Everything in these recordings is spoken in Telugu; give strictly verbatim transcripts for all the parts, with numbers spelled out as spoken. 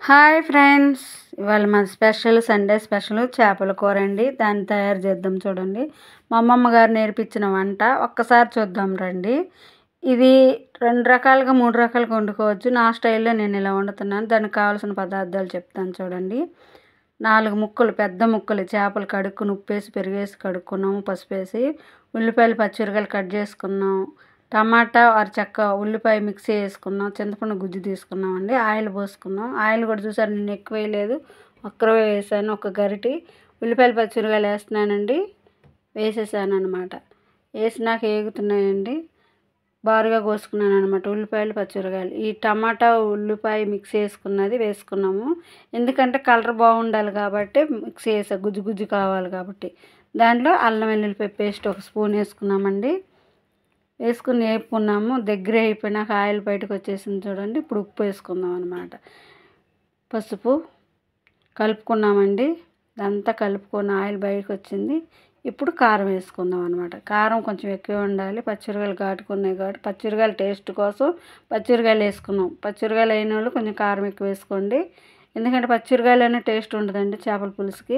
హాయ్ ఫ్రెండ్స్, ఇవాళ మన స్పెషల్ సండే స్పెషల్ చేపల కూర అండి. దాన్ని తయారు చేద్దాం చూడండి. మా అమ్మమ్మ గారు నేర్పించిన వంట ఒక్కసారి చూద్దాం రండి. ఇది రెండు రకాలుగా మూడు రకాలుగా వండుకోవచ్చు. నా స్టైల్లో నేను ఇలా వండుతున్నాను. దానికి కావాల్సిన పదార్థాలు చెప్తాను చూడండి. నాలుగు ముక్కలు పెద్ద ముక్కలు చేపలు కడుక్కుని ఉప్పేసి పెరిగేసి కడుక్కున్నాము, పసుపు వేసి. ఉల్లిపాయలు పచ్చిమిరకాయలు కట్ చేసుకున్నాం. టమాటా అరచక్క ఉల్లిపాయ మిక్సీ వేసుకున్నాం. చింతపండు గుజ్జు తీసుకున్నామండి. ఆయిల్ పోసుకున్నాం. ఆయిల్ కూడా చూసారు, నేను ఎక్కువ వేయలేదు, ఒక్కరవే వేసాను. ఒక గరిటి ఉల్లిపాయలు పచ్చిమిరకాయలు వేస్తున్నానండి. వేసేసాను అనమాట. వేసినాక వేగుతున్నాయండి. బారుగా కోసుకున్నాను అనమాట ఉల్లిపాయలు పచ్చిమిరకాయలు. ఈ టమాటా ఉల్లిపాయ మిక్సీ వేసుకున్నది వేసుకున్నాము. ఎందుకంటే కలర్ బాగుండాలి కాబట్టి మిక్సీ వేసా, గుజ్జు గుజ్జు కావాలి కాబట్టి. దాంట్లో అల్లం వెల్లుల్లిపాయ పేస్ట్ ఒక స్పూన్ వేసుకున్నామండి. వేసుకుని వేపుకున్నాము. దగ్గర అయిపోయినాక ఆయిల్ బయటకు వచ్చేసింది చూడండి. ఇప్పుడు ఉప్పు వేసుకుందాం అనమాట. పసుపు కలుపుకున్నామండి. ఇదంతా కలుపుకొని ఆయిల్ బయటకు వచ్చింది. ఇప్పుడు కారం వేసుకుందాం అనమాట. కారం కొంచెం ఎక్కువ ఉండాలి. పచ్చిమిరకాయలు ఘాటుకున్నాయి కాబట్టి పచ్చిమిరకాయలు టేస్ట్ కోసం పచ్చిమిరకాయలు వేసుకున్నాం. పచ్చిమిరకాయలు అయిన వాళ్ళు కొంచెం కారం ఎక్కువ వేసుకోండి. ఎందుకంటే పచ్చిమిరకాయలు టేస్ట్ ఉండదండి చేపల పులుసుకి.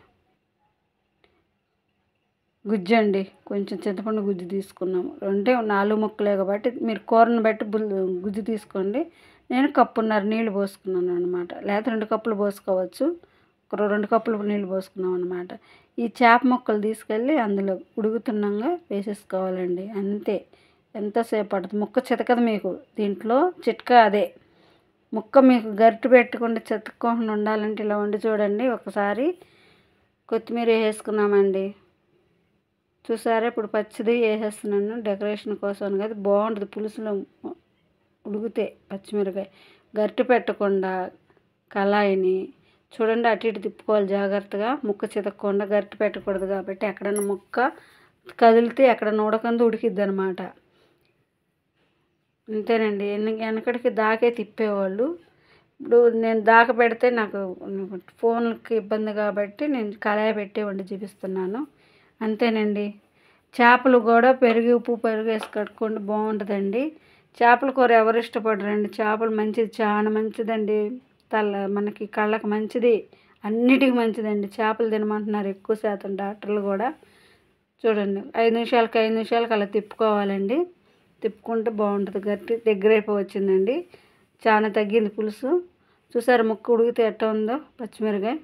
గుజ్జు అండి, కొంచెం చింతపండు గుజ్జు తీసుకున్నాము. అంటే నాలుగు ముక్కలే కాబట్టి మీరు కూరను బట్టి గుజ్జు తీసుకోండి. నేను కప్పున్నర నీళ్ళు పోసుకున్నాను అనమాట. లేకపోతే రెండు కప్పులు పోసుకోవచ్చు. ఒక రెండు కప్పులు నీళ్ళు పోసుకున్నాం అనమాట. ఈ చేప ముక్కలు తీసుకెళ్ళి అందులో ఉడుకుతున్నాగా వేసేసుకోవాలండి. అంతే. ఎంతసేపు పడుతుంది, ముక్క చితకదు మీకు. దీంట్లో చిట్కా అదే. ముక్క మీకు గరిటె పెట్టకుండా చితక్కోకుండా ఉండాలంటే ఇలా వండి చూడండి ఒకసారి. కొత్తిమీర వేసుకున్నామండి. చూసారా, ఇప్పుడు పచ్చిది వేసేస్తున్నాను డెకరేషన్ కోసం కదా. బాగుంటుంది పులుసులో ఉడికితే పచ్చిమిరకాయ. గరిటె పెట్టకుండా కళాయిని చూడండి అటు ఇటు తిప్పుకోవాలి జాగ్రత్తగా, ముక్క చితకకుండా. గరిటె పెట్టకూడదు కాబట్టి ఎక్కడన్నా ముక్క కదిలితే ఎక్కడన్నా ఉడకంది ఉడికిద్ది అనమాట. అంతేనండి. ఎన్ని వెనకడికి దాకే తిప్పేవాళ్ళు. ఇప్పుడు నేను దాక పెడితే నాకు ఫోన్కి ఇబ్బంది కాబట్టి నేను కళాయి పెట్టి వండి చూపిస్తున్నాను. అంతేనండి. చేపలు కూడా పెరుగు ఉప్పు పెరుగు వేసి కట్టుకోండి, బాగుంటుందండి. చేపల కూర ఎవరు ఇష్టపడరండి. చేపలు మంచిది, చాలా మంచిదండి. తల మనకి కళ్ళకి మంచిది, అన్నిటికీ మంచిదండి. చేపలు తినమంటున్నారు ఎక్కువ శాతం డాక్టర్లు కూడా. చూడండి, ఐదు నిమిషాలకి ఐదు నిమిషాలకి అలా తిప్పుకోవాలండి. తిప్పుకుంటే బాగుంటుంది. గట్టి దగ్గర అయిపోవచ్చిందండి. చాలా తగ్గింది పులుసు. చూసారు ముక్క ఉడికితే ఎట్లా ఉందో పచ్చిమిరకాయ.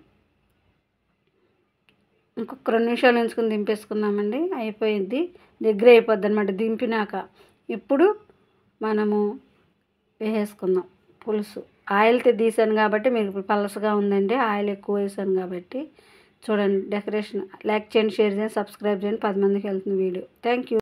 ఇంకొక రెండు నిమిషాలు ఉంచుకొని దింపేసుకుందామండి. అయిపోయింది, దగ్గర అయిపోద్ది అనమాట దింపినాక. ఇప్పుడు మనము వేసేసుకుందాం పులుసు. ఆయిల్తో తీసాను కాబట్టి మీకు పలసగా ఉందండి. ఆయిల్ ఎక్కువ వేసాను కాబట్టి. చూడండి డెకరేషన్. లైక్ చేయండి, షేర్ చేయండి, సబ్స్క్రైబ్ చేయండి. పది మందికి వెళ్తుంది వీడియో. Thank you.